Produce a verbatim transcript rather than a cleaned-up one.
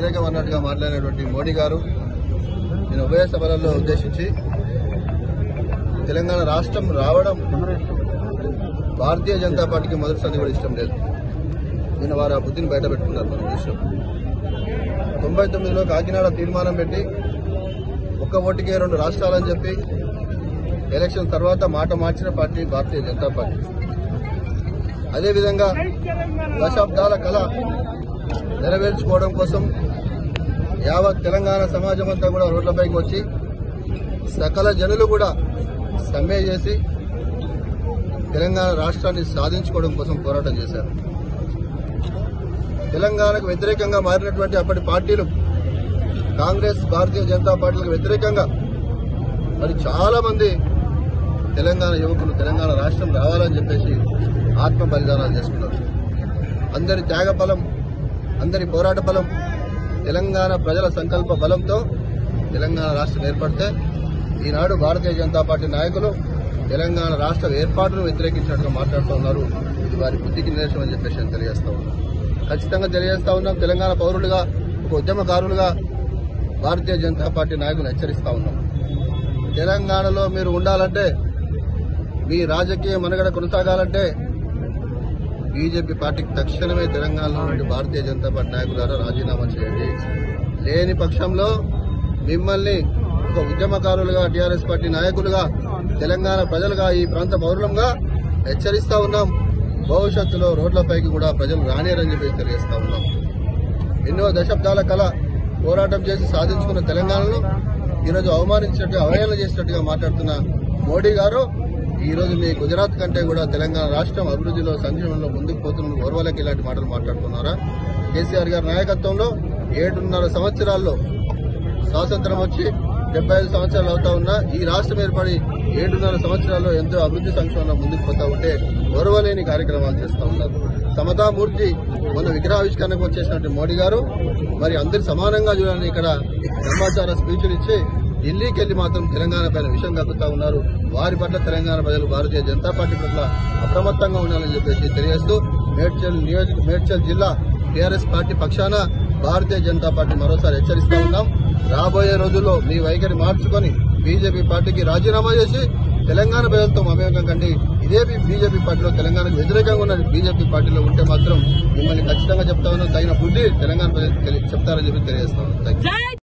వ్యతిరేకం అన్నట్టుగా మాట్లాడినటువంటి మోడీ గారు నేను ఉభయ సభలలో ఉద్దేశించి తెలంగాణ రాష్ట్రం రావడం భారతీయ జనతా పార్టీకి మొదటిసారి కూడా ఇష్టం లేదు. నేను వారు ఆ బుద్ధిని బయట పెట్టుకున్నారు. మన విషయం తొంభై తొమ్మిదిలో కాకినాడ తీర్మానం పెట్టి ఒక్క ఓటుకే రెండు రాష్ట్రాలని చెప్పి ఎలక్షన్ తర్వాత మాట మార్చిన పార్టీ భారతీయ జనతా పార్టీ. అదేవిధంగా దశాబ్దాల కళ నెరవేర్చుకోవడం కోసం యావత్ తెలంగాణ సమాజం అంతా కూడా రోడ్లపైకి వచ్చి సకల జనులు కూడా సమ్మె చేసి తెలంగాణ రాష్ట్రాన్ని సాధించుకోవడం కోసం పోరాటం చేశారు. తెలంగాణకు వ్యతిరేకంగా మారినటువంటి అప్పటి పార్టీలు కాంగ్రెస్, భారతీయ జనతా పార్టీలకు వ్యతిరేకంగా మరి చాలా మంది తెలంగాణ యువకులు తెలంగాణ రాష్ట్రం రావాలని చెప్పేసి ఆత్మ బలిదానాలు చేసుకున్నారు. అందరి త్యాగ బలం, అందరి పోరాట బలం, తెలంగాణ ప్రజల సంకల్ప బలంతో తెలంగాణ రాష్ట్రం ఏర్పడితే ఈనాడు భారతీయ జనతా పార్టీ నాయకులు తెలంగాణ రాష్ట్ర ఏర్పాటును వ్యతిరేకించినట్టుగా మాట్లాడుతూ ఉన్నారు. ఇది వారి బుద్ధికి నిదర్శనం అని చెప్పేసి తెలియజేస్తా ఉన్నాం. ఖచ్చితంగా తెలియజేస్తా ఉన్నాం. తెలంగాణ పౌరులుగా, ఒక ఉద్యమకారులుగా భారతీయ జనతా పార్టీ నాయకులు హెచ్చరిస్తా ఉన్నాం. తెలంగాణలో మీరు ఉండాలంటే, మీ రాజకీయ మనుగడ కొనసాగాలంటే బీజేపీ పార్టీకి తక్షణమే తెలంగాణలో నుండి భారతీయ జనతా పార్టీ నాయకులారా రాజీనామా చేయండి. లేని పక్షంలో మిమ్మల్ని ఒక ఉద్యమకారులుగా, టీఆర్ఎస్ పార్టీ నాయకులుగా, తెలంగాణ ప్రజలుగా, ఈ ప్రాంత పౌరులంగా హెచ్చరిస్తా ఉన్నాం. భవిష్యత్తులో రోడ్లపైకి కూడా ప్రజలు రానేరని చెప్పేసి తెలియజేస్తా ఉన్నాం. ఎన్నో దశాబ్దాల కళ పోరాటం చేసి సాధించుకున్న తెలంగాణను ఈరోజు అవమానించినట్టుగా, అవహేళన చేసినట్టుగా మాట్లాడుతున్న మోడీ గారు ఈరోజు మీ గుజరాత్ కంటే కూడా తెలంగాణ రాష్ట్రం అభివృద్దిలో, సంక్షేమంలో ముందుకు పోతున్న ఓర్వలకి ఇలాంటి మాటలు మాట్లాడుతున్నారా? కేసీఆర్ గారి నాయకత్వంలో ఏడున్నర సంవత్సరాల్లో స్వాతంత్రం వచ్చి డెబ్బై ఐదు సంవత్సరాలు అవుతా ఉన్నా ఈ రాష్ట్రం ఏర్పడి ఏడున్నర సంవత్సరాల్లో ఎంతో అభివృద్ది సంక్షేమంలో ముందుకు పోతా ఉంటే ఓర్వలేని కార్యక్రమాలు చేస్తూ ఉన్నారు. సమతామూర్తి మొన్న విగ్రహావిష్కరణకు వచ్చేసినట్టు మోడీ గారు మరి అందరి సమానంగా చూడాలని ఇక్కడ సమాచార స్పీచ్లు ఇచ్చి ఢిల్లీకి వెళ్లి మాత్రం తెలంగాణ పైన విషయం కక్కుతా ఉన్నారు. వారి పట్ల తెలంగాణ ప్రజలు భారతీయ జనతా పార్టీ పట్ల అప్రమత్తంగా ఉండాలని చెప్పేసి తెలియజేస్తూ మేడ్చల్ నియోజక మేడ్చల్ జిల్లా టీఆర్ఎస్ పార్టీ పక్షాన భారతీయ జనతా పార్టీ మరోసారి హెచ్చరిస్తా ఉన్నాం. రాబోయే రోజుల్లో మీ వైఖరి మార్చుకొని బీజేపీ పార్టీకి రాజీనామా చేసి తెలంగాణ ప్రజలతో మమేకం కండి. ఇదే బీజేపీ పార్టీలో తెలంగాణకు వ్యతిరేకంగా ఉన్న బీజేపీ పార్టీలో ఉంటే మాత్రం మిమ్మల్ని ఖచ్చితంగా చెప్తా ఉన్నాం, తగిన బుద్ధి తెలంగాణ ప్రజలకు చెప్తారని చెప్పి తెలియజేస్తా ఉన్నాం.